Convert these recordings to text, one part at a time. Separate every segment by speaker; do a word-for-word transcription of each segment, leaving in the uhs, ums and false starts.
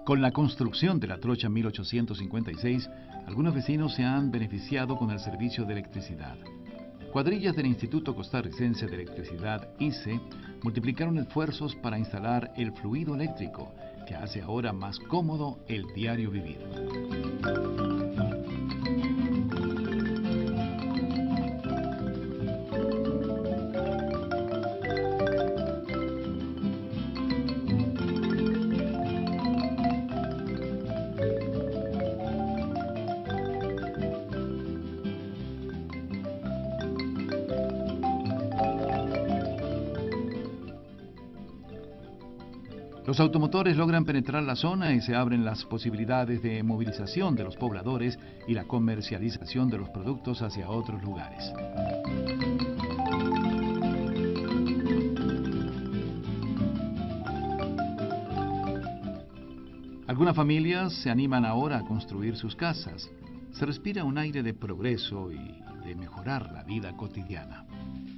Speaker 1: Con la construcción de la trocha mil ochocientos cincuenta y seis, algunos vecinos se han beneficiado con el servicio de electricidad. Cuadrillas del Instituto Costarricense de Electricidad, I C E, multiplicaron esfuerzos para instalar el fluido eléctrico, que hace ahora más cómodo el diario vivir. Los automotores logran penetrar la zona y se abren las posibilidades de movilización de los pobladores y la comercialización de los productos hacia otros lugares. Algunas familias se animan ahora a construir sus casas. Se respira un aire de progreso y de mejorar la vida cotidiana.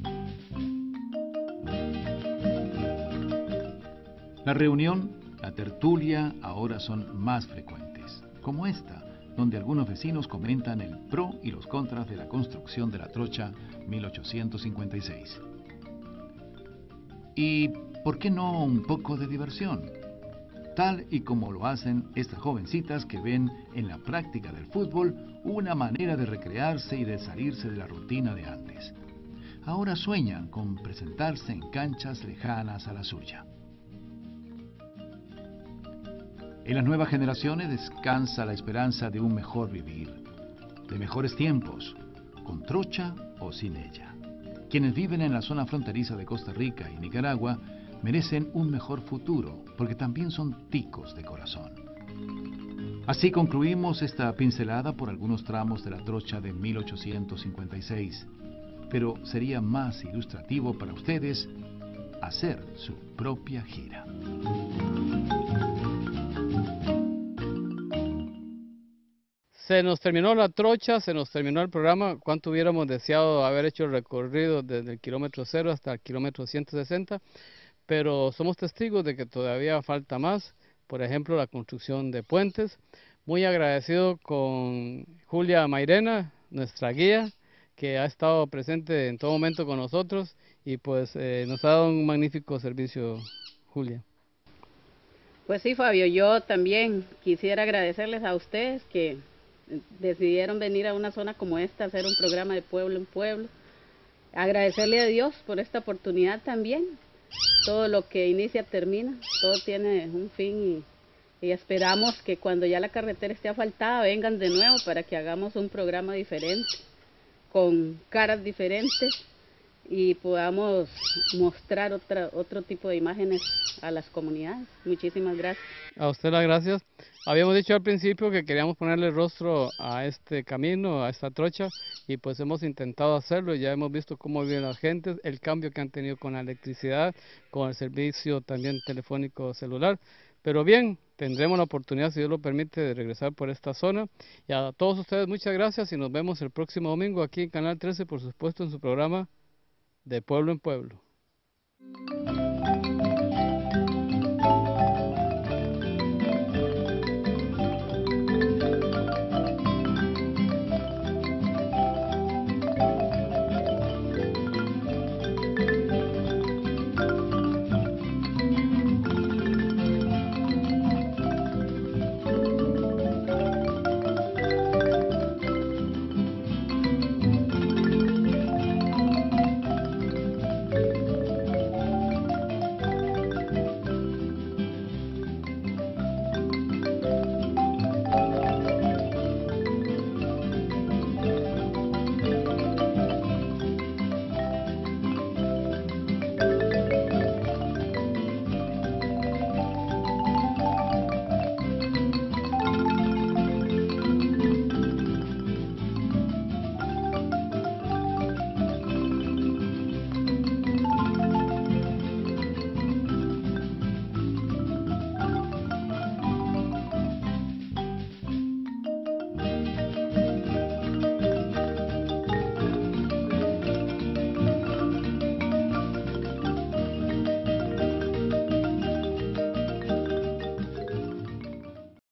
Speaker 1: La reunión, la tertulia, ahora son más frecuentes, como esta, donde algunos vecinos comentan el pro y los contras de la construcción de la trocha mil ochocientos cincuenta y seis. ¿Y por qué no un poco de diversión? Tal y como lo hacen estas jovencitas que ven en la práctica del fútbol una manera de recrearse y de salirse de la rutina de antes. Ahora sueñan con presentarse en canchas lejanas a la suya. En las nuevas generaciones descansa la esperanza de un mejor vivir, de mejores tiempos, con trocha o sin ella. Quienes viven en la zona fronteriza de Costa Rica y Nicaragua merecen un mejor futuro, porque también son ticos de corazón. Así concluimos esta pincelada por algunos tramos de la trocha de mil ochocientos cincuenta y seis, pero sería más ilustrativo para ustedes hacer su propia gira.
Speaker 2: Se nos terminó la trocha, se nos terminó el programa. ¿Cuánto hubiéramos deseado haber hecho el recorrido desde el kilómetro cero hasta el kilómetro ciento sesenta? Pero somos testigos de que todavía falta más. Por ejemplo, la construcción de puentes. Muy agradecido con Julia Mairena, nuestra guía, que ha estado presente en todo momento con nosotros y pues eh, nos ha dado un magnífico servicio, Julia.
Speaker 3: Pues sí, Fabio, yo también quisiera agradecerles a ustedes que decidieron venir a una zona como esta a hacer un programa de pueblo en pueblo. Agradecerle a Dios por esta oportunidad también. Todo lo que inicia termina, todo tiene un fin y, y esperamos que cuando ya la carretera esté asfaltada vengan de nuevo para que hagamos un programa diferente, con caras diferentes y podamos mostrar otra, otro tipo de imágenes a las comunidades. Muchísimas gracias.
Speaker 2: A usted las gracias. Habíamos dicho al principio que queríamos ponerle rostro a este camino, a esta trocha, y pues hemos intentado hacerlo. Ya hemos visto cómo viven las gentes, el cambio que han tenido con la electricidad, con el servicio también telefónico celular. Pero bien, tendremos la oportunidad, si Dios lo permite, de regresar por esta zona. Y a todos ustedes muchas gracias y nos vemos el próximo domingo aquí en Canal trece, por supuesto, en su programa De Pueblo en Pueblo.